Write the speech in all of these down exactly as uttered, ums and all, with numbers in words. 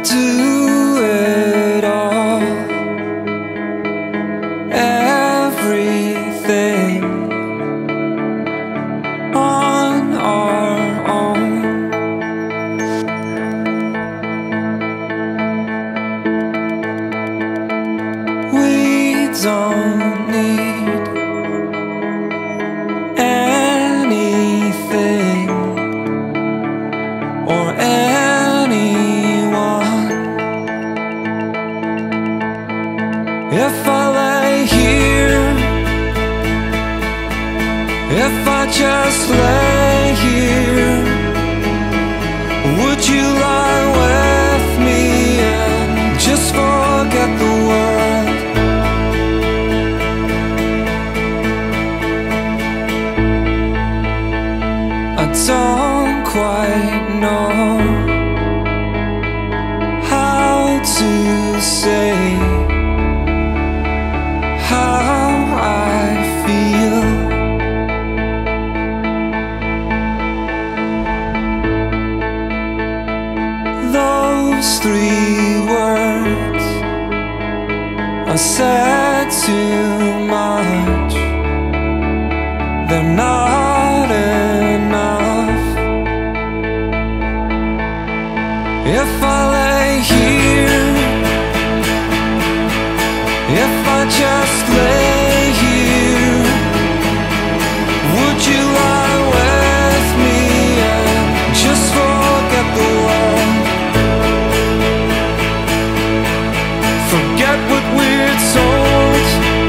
do it all, everything on our own. We don't need anything or anyone. If I lay here, if I just lay here, would you lie with me and just forget the world? I don't quite know how to say how I feel. Those three words I said too much. They're not enough. If I lay here, if I just lay here, would you lie with me and just forget the world? Forget what we're told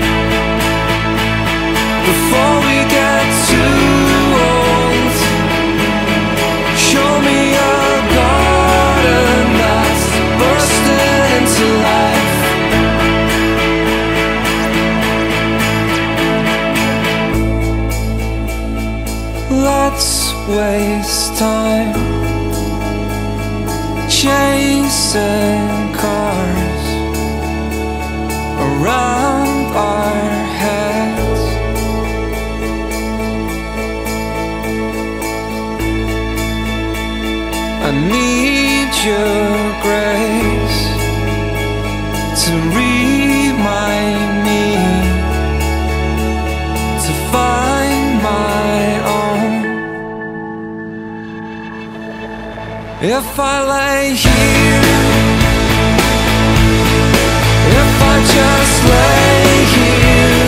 before we get too old. Show me a garden that's bursting into life. Let's waste time chasing cars around our heads. I need your grace to remind me to find my own. If I lay here, if I just lay here,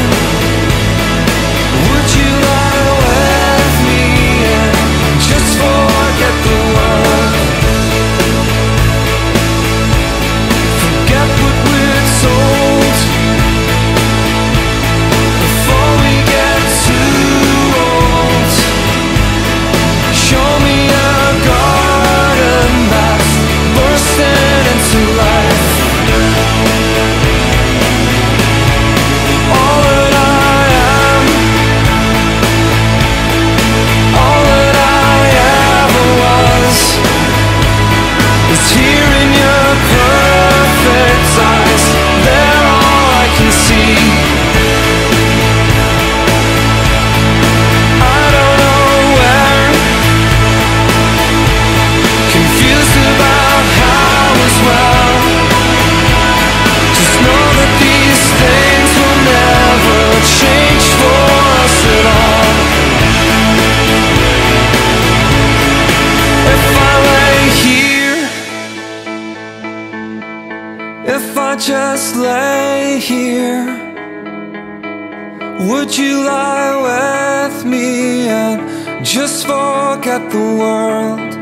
would you lie with me and just forget the world? Forget what we're told before we get too old. Show me a garden that's bursting into life. All that I am, all that I ever was, is here in your perfect eyes. They're all I can see. I don't know where, confused about how as well. Just know that these things will never change for us at all. If I lay here, if I just lay here, would you lie with me and just forget the world?